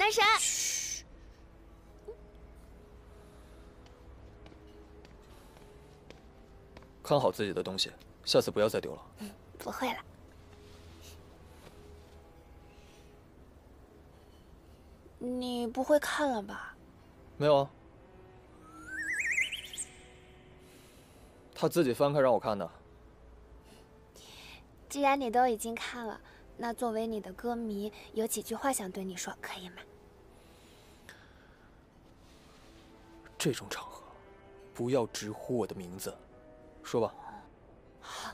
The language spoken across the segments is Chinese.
男神。 嘘。看好自己的东西，下次不要再丢了。 不会了。你不会看了吧？ 没有啊。他自己翻开让我看的。 既然你都已经看了，那作为你的歌迷，有几句话想对你说，可以吗？ 这种场合，不要直呼我的名字，说吧。 好。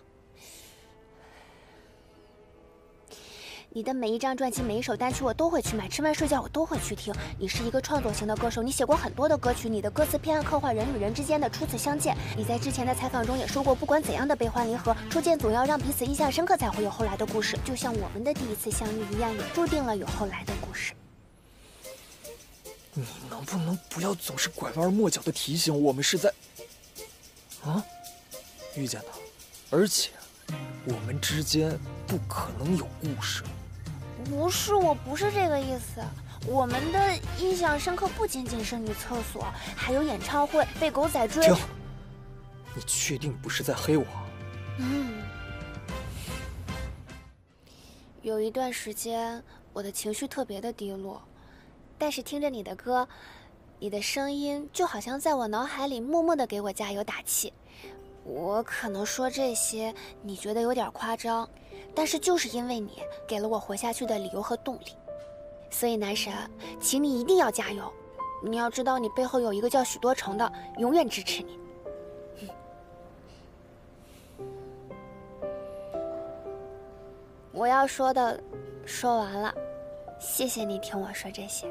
你的每一张专辑、每一首单曲我都会去买，吃饭睡觉我都会去听。你是一个创作型的歌手，你写过很多的歌曲，你的歌词偏爱刻画人与人之间的初次相见。你在之前的采访中也说过，不管怎样的悲欢离合，初见总要让彼此印象深刻，才会有后来的故事。就像我们的第一次相遇一样，也注定了有后来的故事。 你能不能不要总是拐弯抹角的提醒我们是在……啊，遇见他，而且我们之间不可能有故事。 不是，我不是这个意思。我们的印象深刻不仅仅是女厕所，还有演唱会被狗仔追。 停！你确定不是在黑我？ 有一段时间，我的情绪特别的低落，但是听着你的歌，你的声音就好像在我脑海里默默的给我加油打气。我可能说这些你觉得有点夸张，但是就是因为你给了我活下去的理由和动力。所以男神，请你一定要加油！你要知道，你背后有一个叫许多成的，永远支持你。我要说的说完了，谢谢你听我说这些。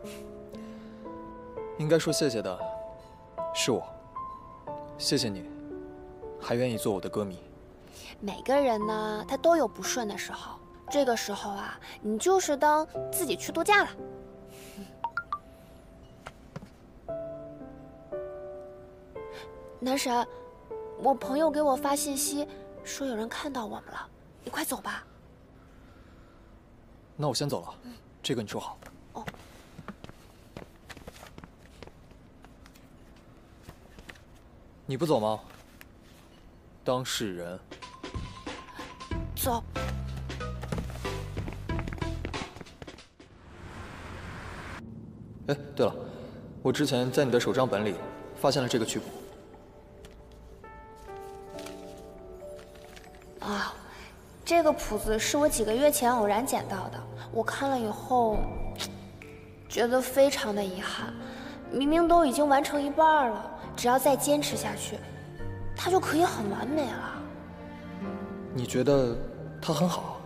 应该说谢谢的是我，谢谢你，还愿意做我的歌迷。 每个人呢，他都有不顺的时候，这个时候啊，你就是当自己去度假了。男神，我朋友给我发信息说有人看到我们了，你快走吧。 那我先走了，这个你收好。 哦。 你不走吗？当事人。 走。 哎，对了，我之前在你的手账本里发现了这个曲谱。 啊，这个谱子是我几个月前偶然捡到的，我看了以后，觉得非常的遗憾。明明都已经完成一半了，只要再坚持下去，它就可以很完美了。 你觉得它很好？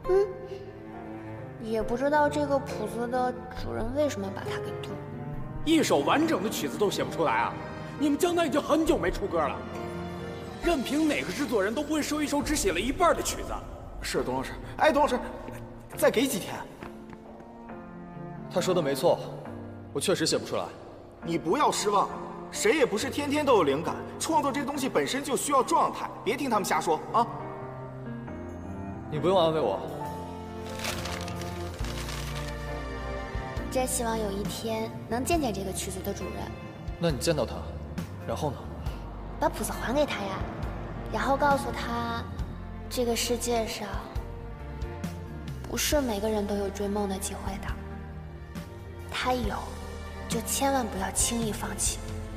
也不知道这个谱子的主人为什么把它给丢了。 一首完整的曲子都写不出来啊！你们江南已经很久没出歌了，任凭哪个制作人都不会收一首只写了一半的曲子。 是董老师，哎，董老师，再给几天。 他说的没错，我确实写不出来。 你不要失望，谁也不是天天都有灵感，创作这东西本身就需要状态，别听他们瞎说啊。 你不用安慰我。 真希望有一天能见见这个曲子的主人。 那你见到他，然后呢？ 把谱子还给他呀，然后告诉他，这个世界上不是每个人都有追梦的机会的，他有，就千万不要轻易放弃。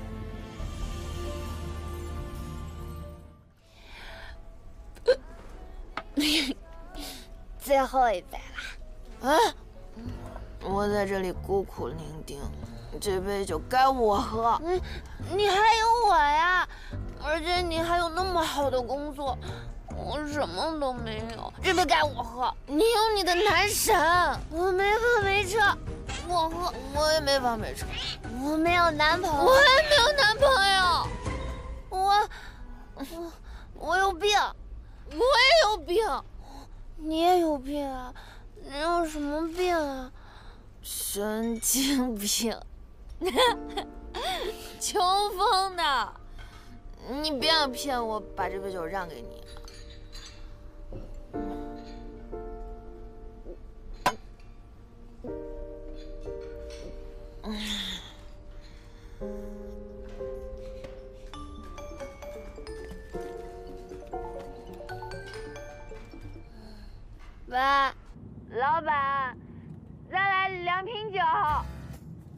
最后一杯了。 啊！我在这里孤苦伶仃，这杯酒该我喝。 你还有我呀，而且你还有那么好的工作，我什么都没有，这杯该我喝。你有你的男神，我没房没车，我喝。 我也没房没车， 我没有男朋友， 我也没有男朋友。我有病， 我也有病， 你也有病啊？你有什么病啊？ 神经病，穷疯的！你别想骗我，把这杯酒让给你。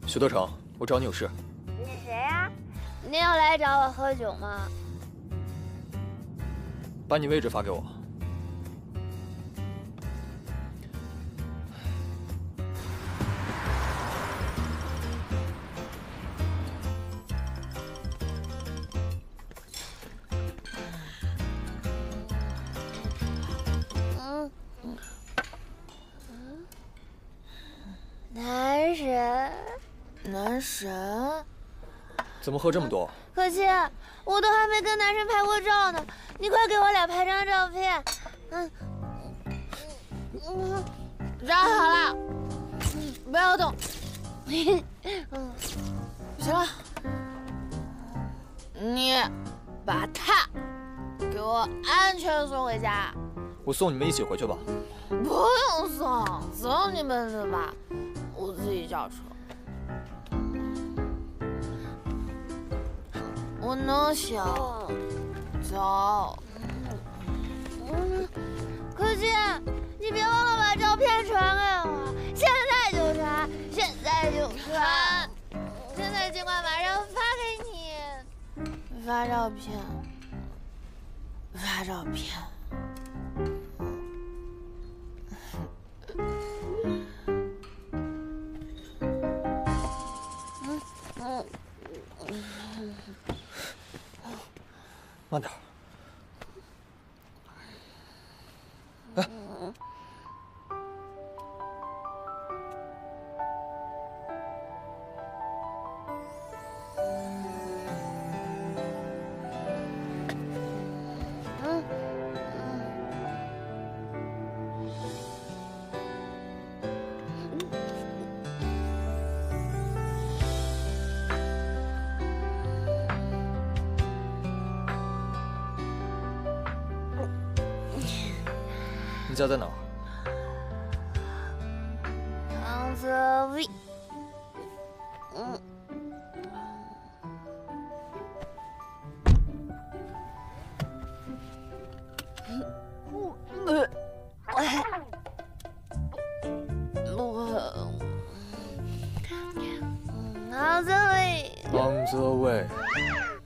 许德成，我找你有事。 你谁呀？你要来找我喝酒吗？ 把你位置发给我。 男神， 男神， 怎么喝这么多？ 可惜我都还没跟男神拍过照呢，你快给我俩拍张照片。 站好了，不要动。行了，你把他给我安全送回家。 我送你们一起回去吧。 不用送，走你们的吧，我自己叫车。我能行，走。 可惜你别忘了把照片传给我，现在就传，现在就传，现在尽管马上发给你。 发照片，发照片。 慢点。哎，你家在哪儿？ 唐泽卫。唐泽卫。 唐泽卫。